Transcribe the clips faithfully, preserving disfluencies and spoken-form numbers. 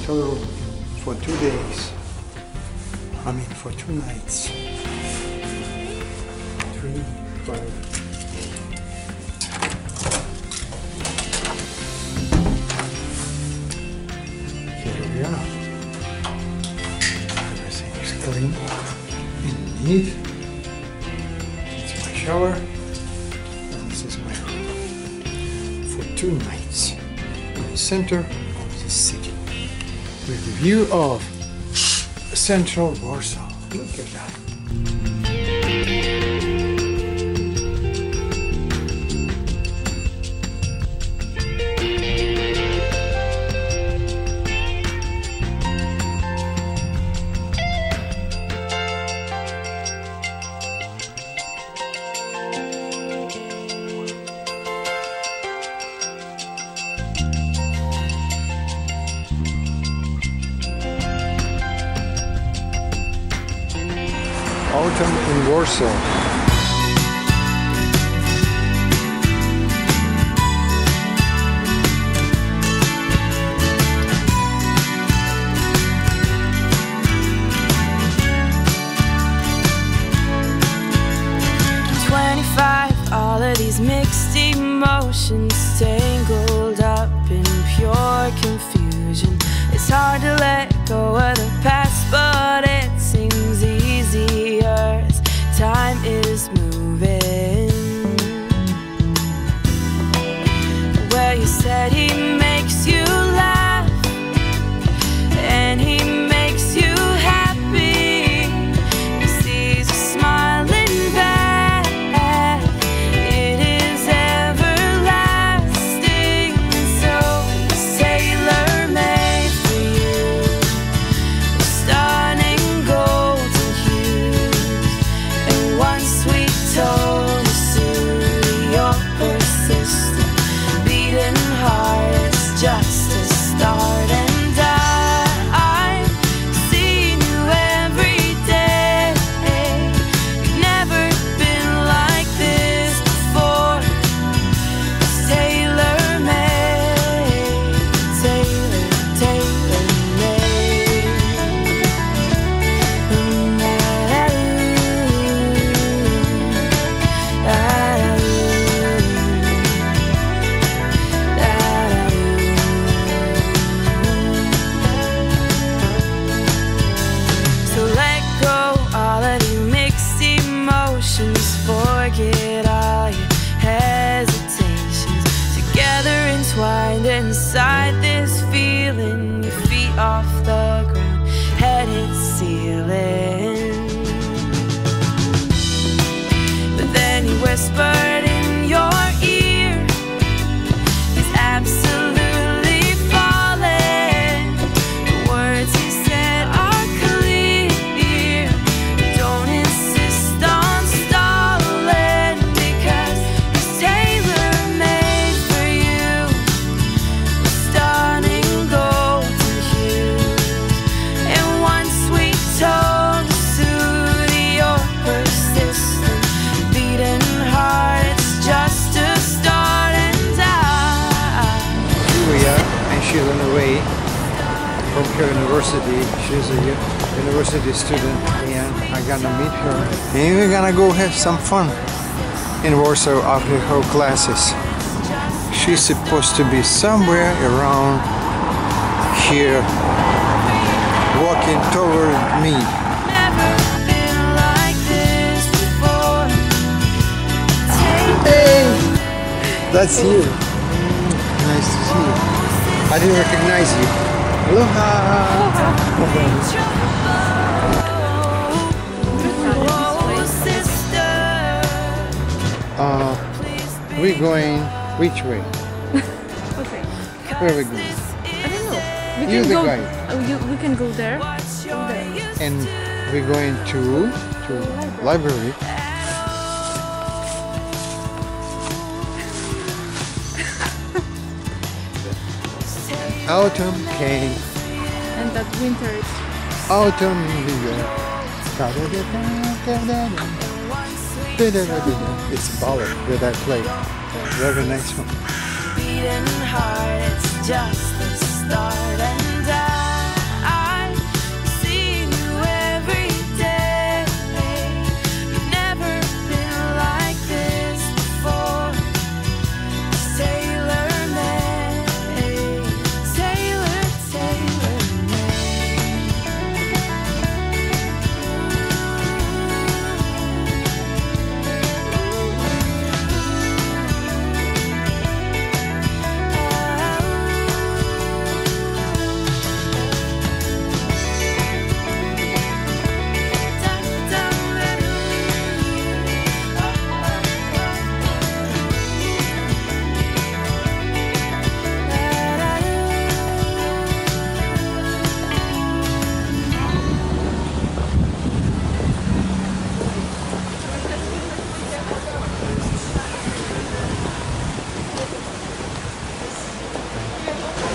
hotel room for two days. I mean for two nights. Three, five. Here we are. Everything is clean and neat. It's my shower and this is my room. For two nights in the center of the city with the view of central Warsaw. Look at that. Autumn in Warsaw. twenty-five, all of these mixed emotions tangled up in pure confusion. It's hard to let go of the past, but it seems easier as time is moving. Well, you said he makes you laugh and he makes you happy. He sees you smiling back. It is everlasting. So it's tailor-made for you, stunning golden hues, and one sweet tone to soothe your persistent beating heart. It's just a start, and I, I've seen you every day. You've never been like this before. It's tailor-made, tailor, tailor-made. So let go all of the mixed emotions, forget all your hesitations. Together entwined inside this feeling, your feet off the ground, head hits ceiling. But then he whispered in your ear, he's absolutely falling. The words he said are clear. Don't insist on stalling, because he's tailor-made for you, with stunning golden hues, and one sweet tone to soothe your persistent beating heart. It's just a start, and I Here we are, and she's on the way from her university. She's a u- university student, and I'm gonna meet her. And we're gonna go have some fun in Warsaw after her classes. She's supposed to be somewhere around here, walking toward me. never been like this before. Hey, that's you. Nice to see you. I didn't recognize you. Aloha. Uh, we're going which way? Okay. Where are we going? I don't know. We You're can the go. guide. Oh, you, we can go there. Go there. And we're going to to library. Autumn came. And that winter is. Autumn began. It's a ballad that I play. Very nice one. Beating heart, it's just the start, and I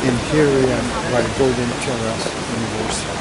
And here we are by Golden Terrace in Warsaw.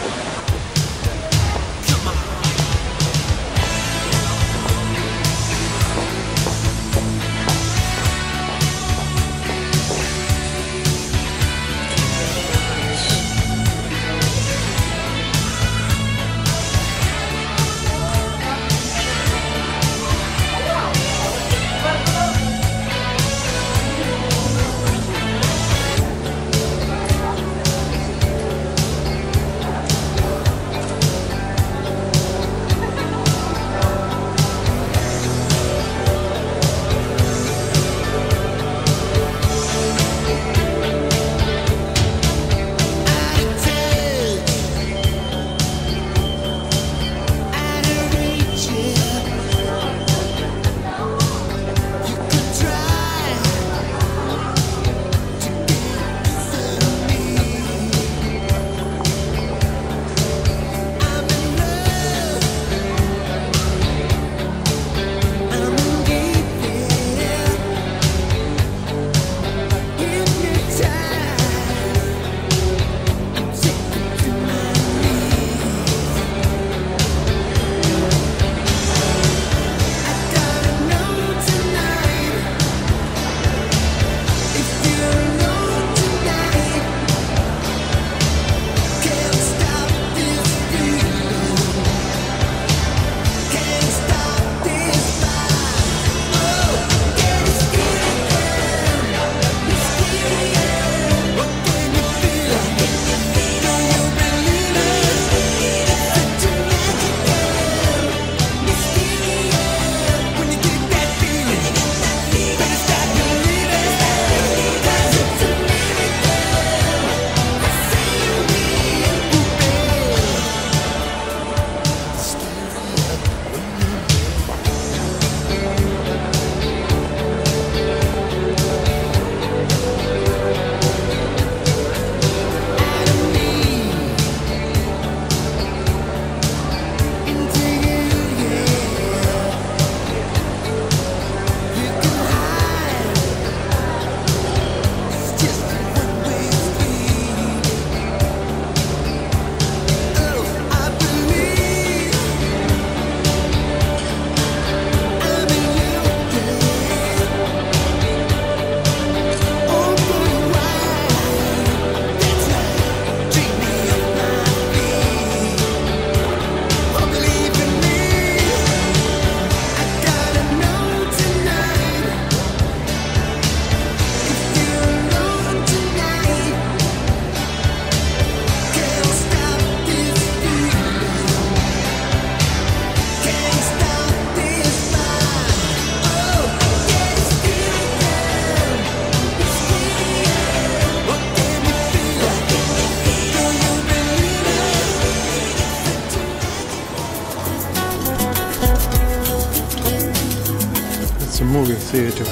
Movie theater.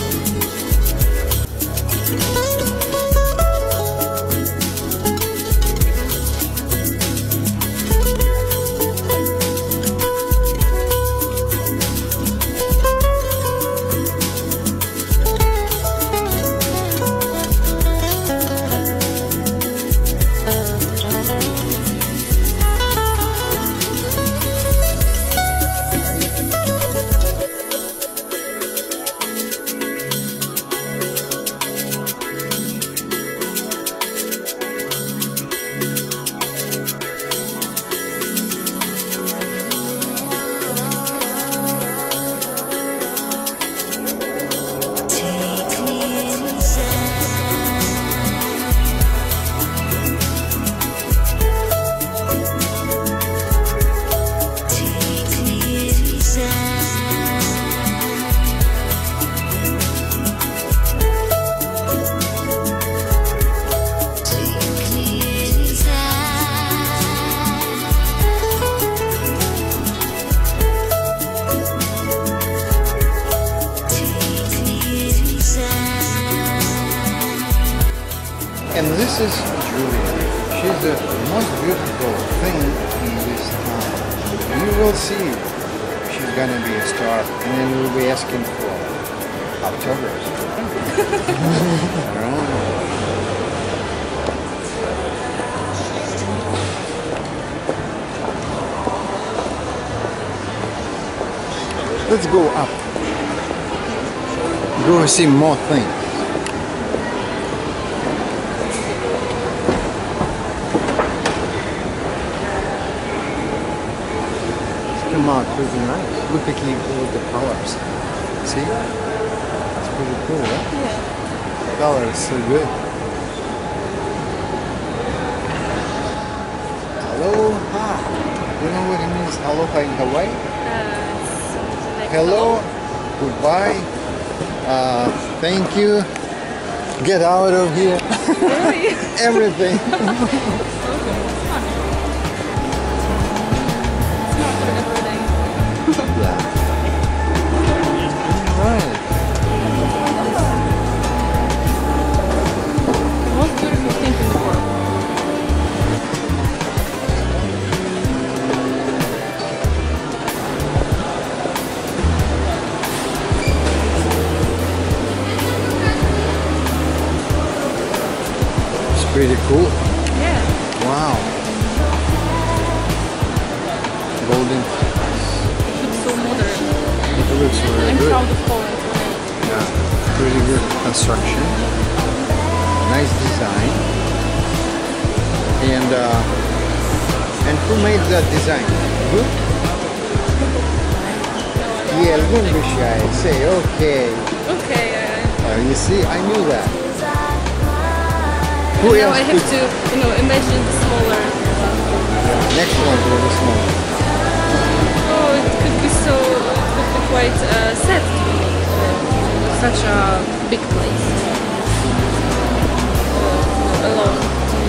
And this is Julia. She's the most beautiful thing in this town. You will see she's gonna be a star, and then we'll be asking for autographs. I don't know. Let's go up. Go see more things. Come out pretty nice. Look at all the colors. See? It's pretty cool, right? Yeah. The color is so good. Aloha. You know what it means aloha in Hawaii? Uh, it's like Hello, goodbye, uh, thank you, get out of here, Really? everything. Okay, it's fun. It's not for everyday. Yeah. Right. The most beautiful thing in the world. Pretty cool. Yeah. Wow. Golden. It looks so modern. It looks really I'm good. proud of Poland. Yeah. Pretty good construction. Nice design. And uh, and who made that design? Who? Yeah, don't be shy. Say okay. Okay. Uh, Uh, you see, I knew that. Who now else I have could- to, you know, imagine the smaller. Next one will be small. Oh, it could be so. It could be quite uh, sad to be uh, such a big place. Uh, alone.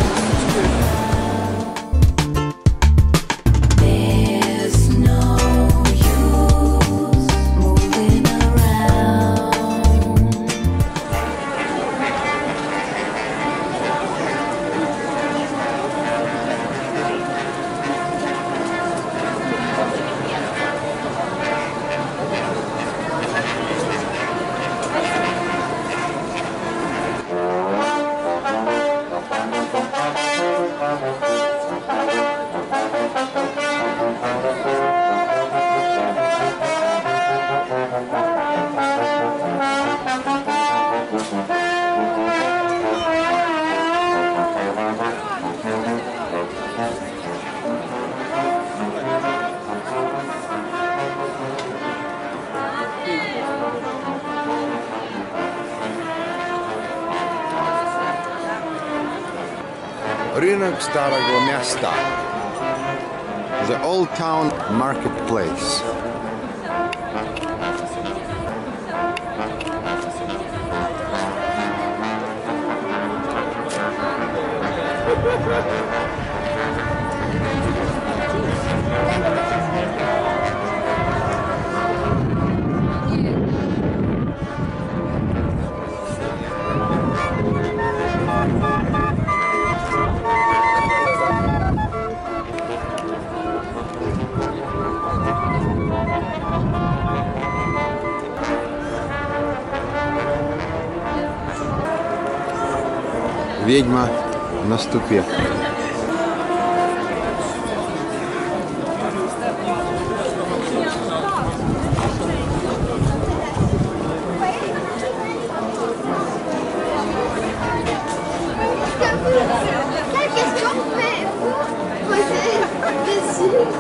There's no use moving around. Rynek Starego Miasta. The Old Town Marketplace. Ведьма на ступе. Quelle question vous pouvez poser dessus?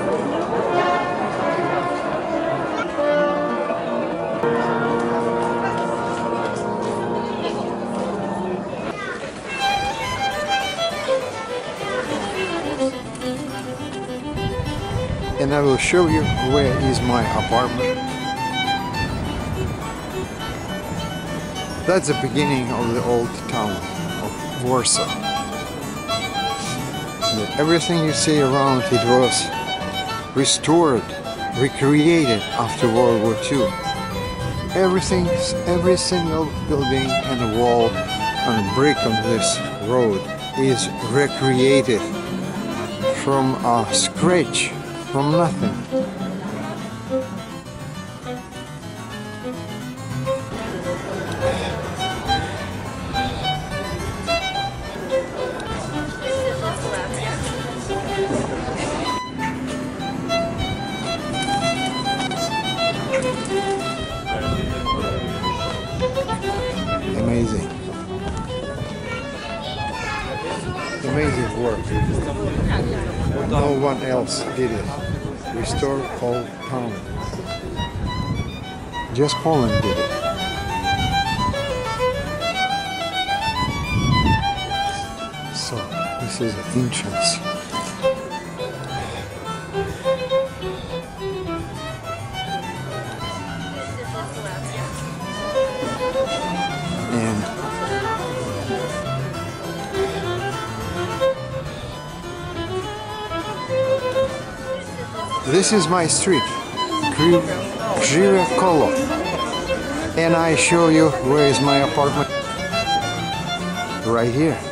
And I will show you where is my apartment. That's the beginning of the Old Town of Warsaw. And everything you see around it was restored, recreated after World War Two. Everything, every single building and a wall and a brick on this road is recreated from a scratch, from nothing. amazing work. No one else did it. Restore Old Town. Just Poland did it. So this is the entrance. And this is my street, Krzywe Kolo, and I show you where is my apartment. Right here.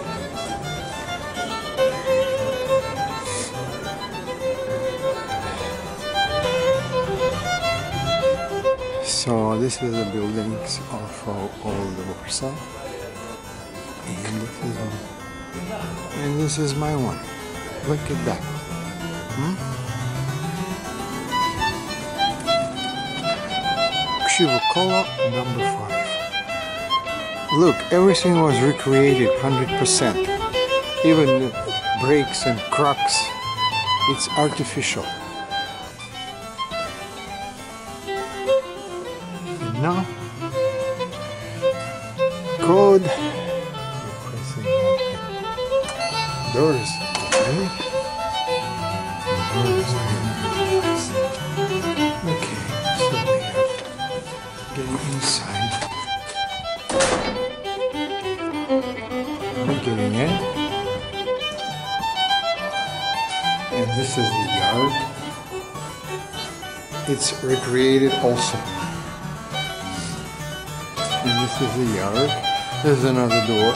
So this is the buildings of uh, Old Warsaw, and this is one. And this is my one. Look at that. Hmm? Krzywe Kolo number five. Look, everything was recreated one hundred percent. Even the breaks and cracks, it's artificial. And now, code. Doors. Really? Doors are really nice. Okay, so we have getting inside. We're getting in. And this is the yard. It's recreated also. And this is the yard. There's another door.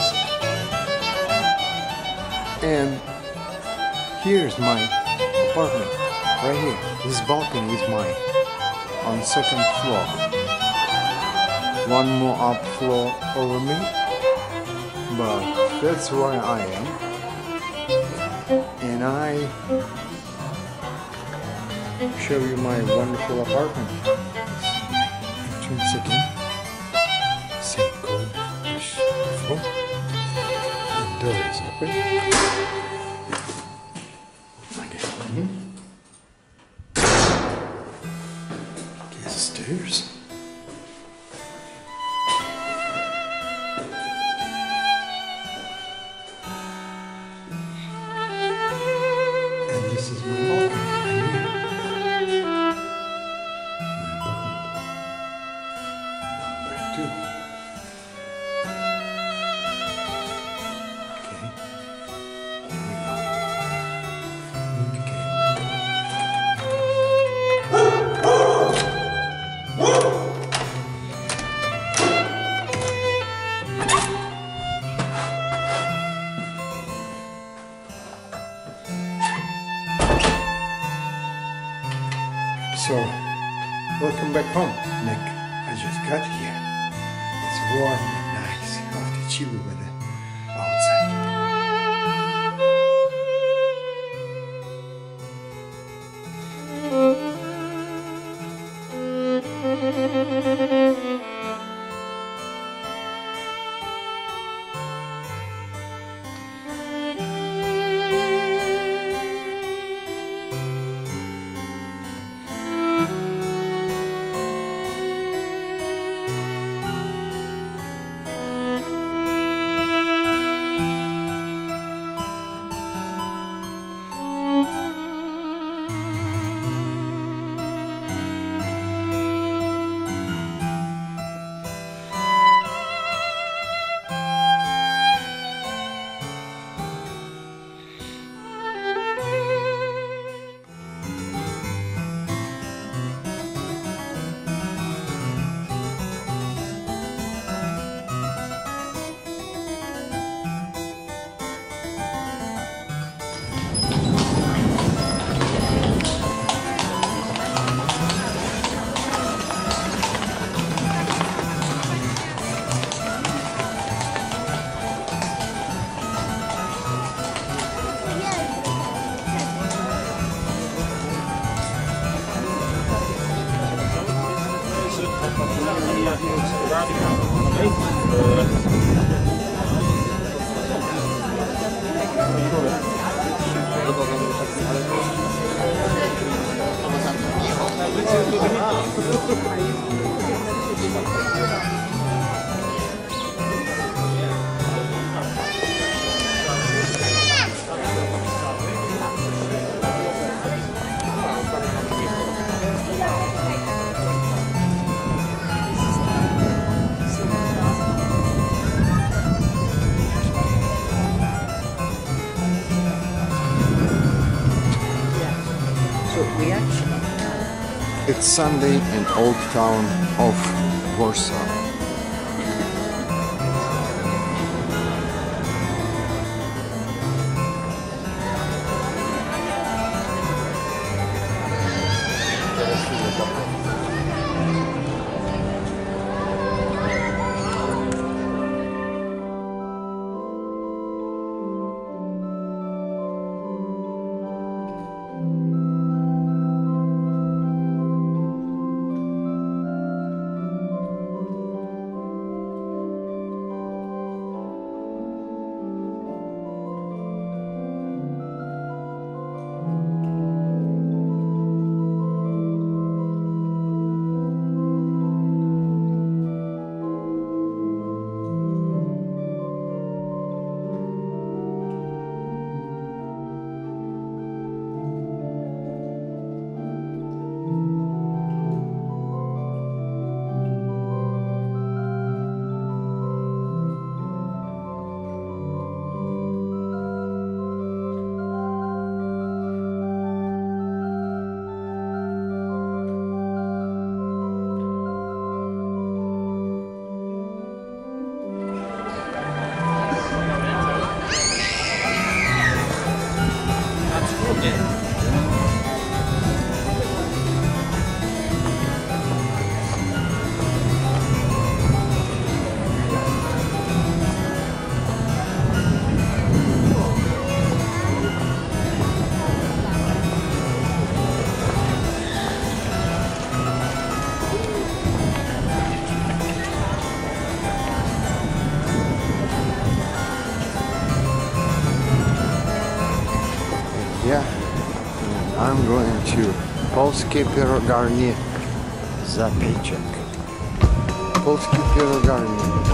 And here's my apartment, right here. This balcony is mine, on the second floor. One more up floor over me, but that's where I am. And I show you my wonderful apartment. Entrance again. Same code as before. The door is open. Stairs. And this is my balcony right here. My apartment. Number two. Okay. Here we go. Okay. So, welcome back home, Nick. I just got here. It's warm and nice after chilly weather outside. It's Sunday in Old Town of Warsaw. Yeah, I'm going to Polskie Pierogarnie Zapieczek. Polskie Pierogarnie.